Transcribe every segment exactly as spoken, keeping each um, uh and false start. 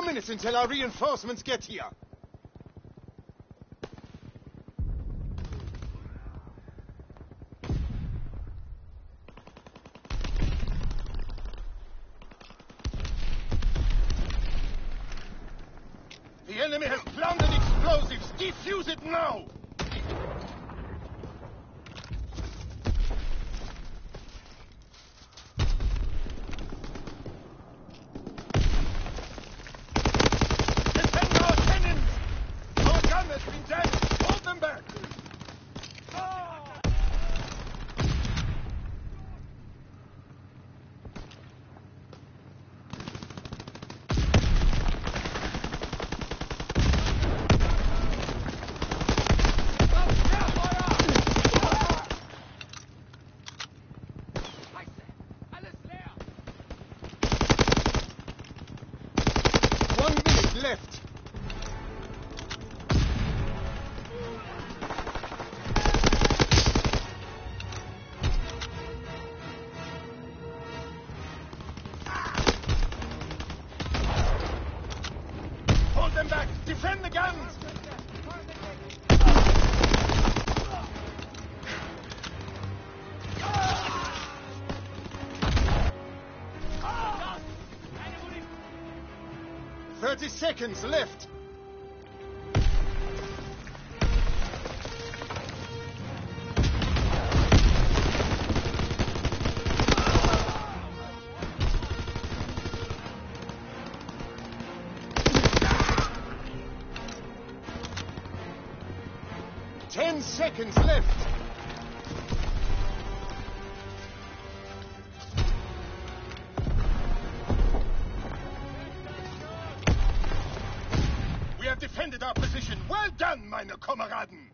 minutes until our reinforcements get here. The enemy has planted explosives. Defuse it now! Left. Hold them back! Defend the guns! Thirty seconds left. Ten seconds left. Defended our position. Well done, meine Kameraden!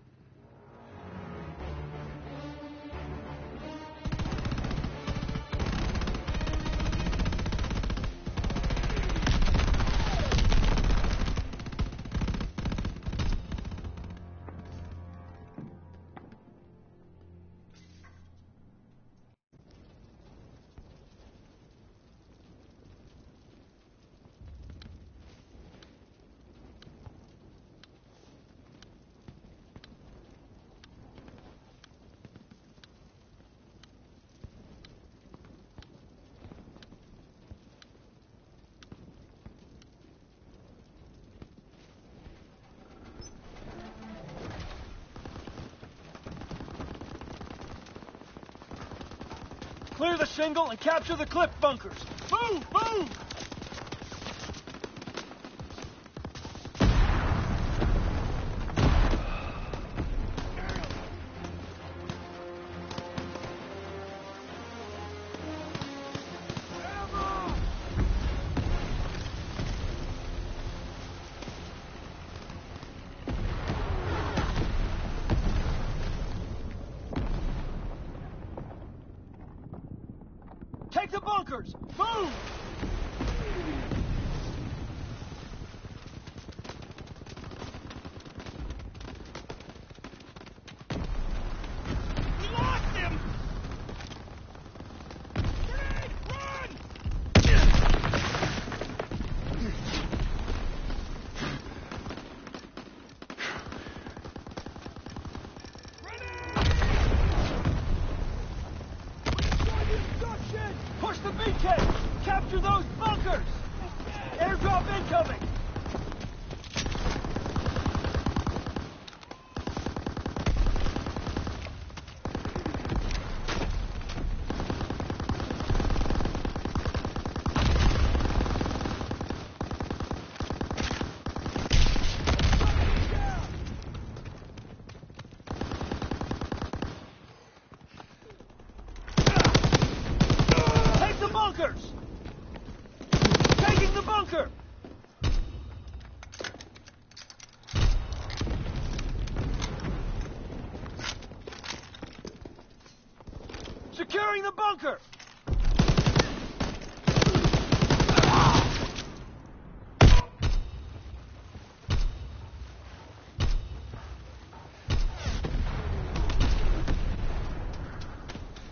Clear the shingle and capture the cliff bunkers. Move! Move! Take the bunkers! Move! We lost him! Grenade! Run! Push the beachhead! Capture those bunkers! Airdrop incoming! Bunkers! Taking the bunker! Securing the bunker!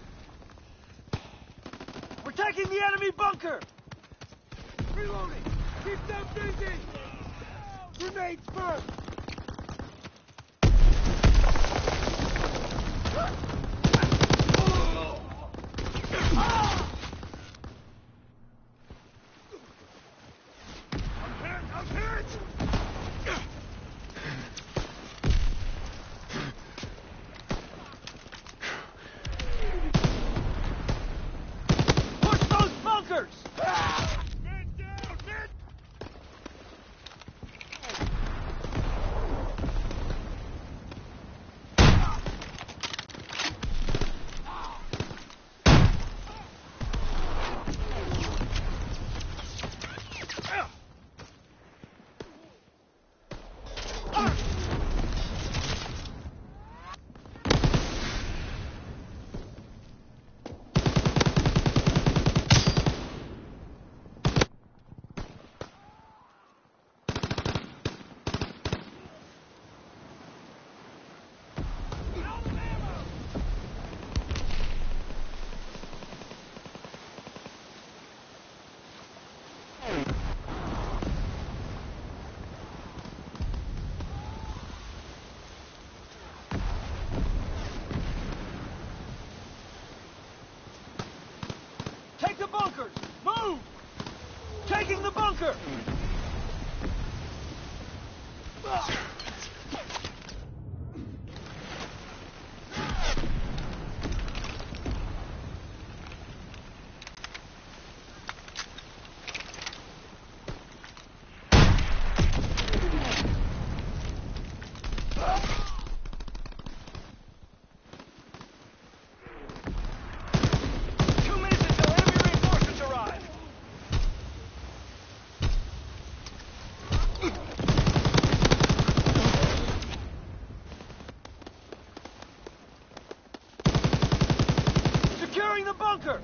We're taking the enemy bunker! Reloading! Keep them busy! Grenades first! Bunkers! Move! Taking the bunker! The bunker!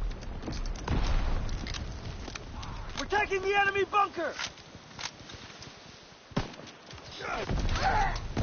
We're taking the enemy bunker!